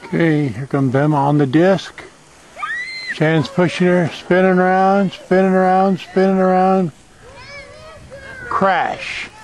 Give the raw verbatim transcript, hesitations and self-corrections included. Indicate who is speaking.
Speaker 1: Okay, here comes Emma on the disc. Shannon's pushing her, spinning around, spinning around, spinning around. Crash.